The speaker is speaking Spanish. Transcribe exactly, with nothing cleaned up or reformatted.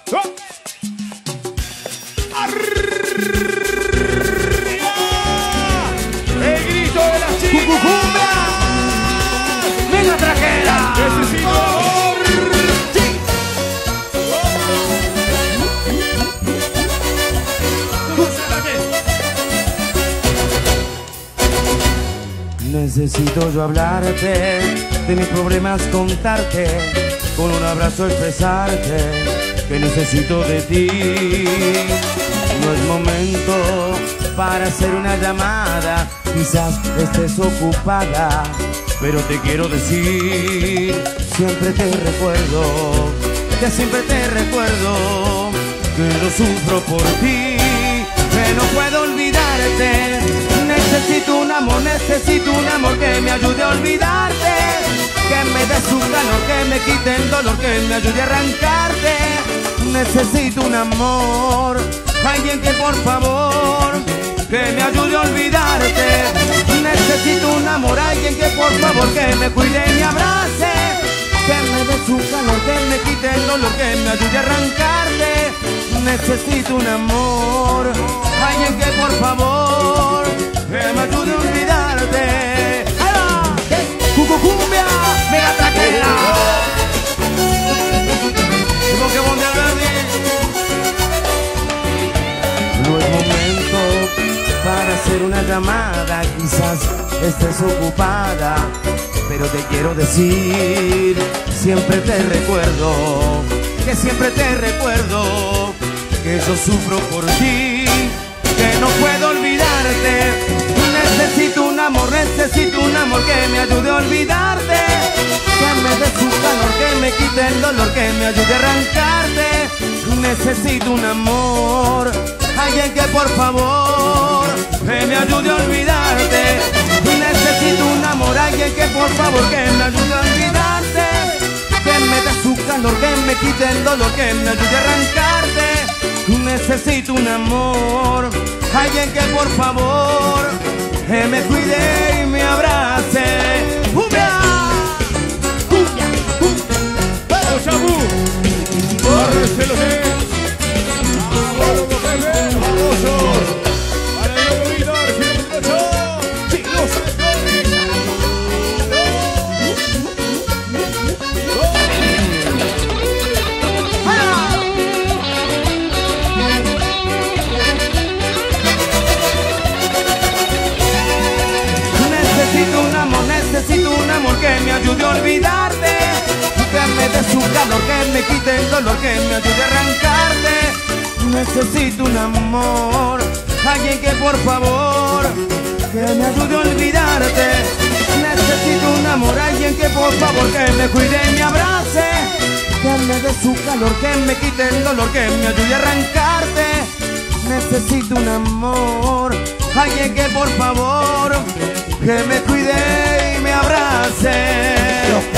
¡Oh! ¡Arriba! ¡El grito de las chicas! ¡Cucucumbia! ¡Venga, trajera! ¡Necesito amor! Necesito yo hablarte, de mis problemas contarte, con un abrazo expresarte, que necesito de ti. No es momento para hacer una llamada, quizás estés ocupada, pero te quiero decir, siempre te recuerdo, que siempre te recuerdo, que lo sufro por ti, que no puedo olvidarte. Necesito un amor, necesito un amor que me ayude a olvidarte, que me dé su calor, que me quite el dolor, que me ayude a arrancarte. Necesito un amor, alguien que por favor, que me ayude a olvidarte. Necesito un amor, alguien que por favor, que me cuide y me abrace, que me dé su calor, que me quite el dolor, que me ayude a arrancarte. Necesito un amor, alguien que por favor, que me ayude a olvidarte. ¡Ahí va! ¡Cucucumbia! ¡Mega traquera! ¡Pokémon de Alberdi! No es momento para hacer una llamada, quizás estés ocupada, pero te quiero decir, siempre te recuerdo, que siempre te recuerdo, que yo sufro por ti, que no puedo olvidarte. Necesito un amor, necesito un amor que me ayude a olvidarte, que me dé su calor, que me quite el dolor, que me ayude a arrancarte. Necesito un amor, alguien que por favor, que me ayude a olvidarte. Necesito un amor, alguien que por favor, que me ayude a olvidarte, que me dé su calor, que me quite el dolor, que me ayude a arrancarte. Necesito un amor, alguien que por favor, que me cuide y me abrace. ¡Cumbia! ¡Cumbia! ¡Vamos, Chabu! ¡Córrese los dedos! ¡Vamos, los bebés! ¡Famosos! ¡Para el nuevo Víctor! ¡Sí, no se Necesito un amor, necesito un amor que me ayude a olvidarte, que me dé su calor, que me quite el dolor, que me ayude a arrancarte. Necesito un amor, alguien que por favor, que me ayude a olvidarte. Necesito un amor, alguien que por favor, que me cuide y me abrace, que me dé su calor, que me quite el dolor, que me ayude a arrancarte. Necesito un amor, alguien que por favor, que me cuide y me abrace.